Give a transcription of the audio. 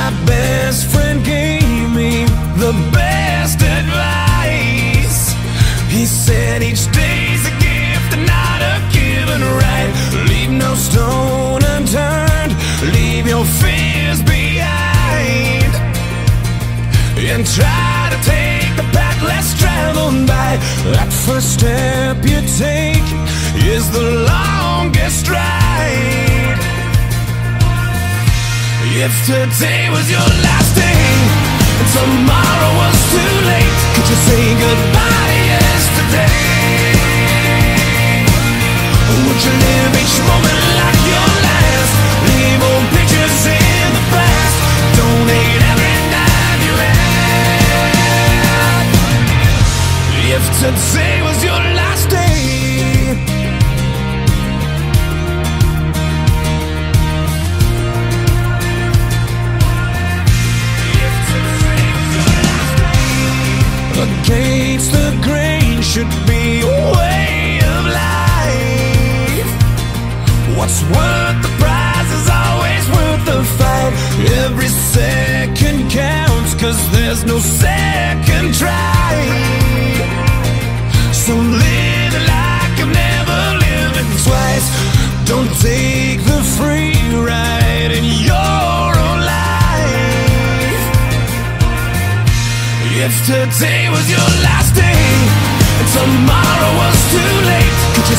My best friend gave me the best advice. He said each day's a gift and not a given right. Leave no stone unturned, leave your fears behind, and try to take the path less traveled by. That first step you take is the longest ride. If today was your last day and tomorrow was too late, could you say goodbye to yesterday? Would you live each moment like your last? Leave old pictures in the past, donate every dime you had. If today was your last day, against the grain should be a way of life. What's worth the prize is always worth the fight. Every second counts, 'cause there's no second try. So live like you've never lived it twice. Don't take the free ride in your own life. If today was your last day and tomorrow was too late, could you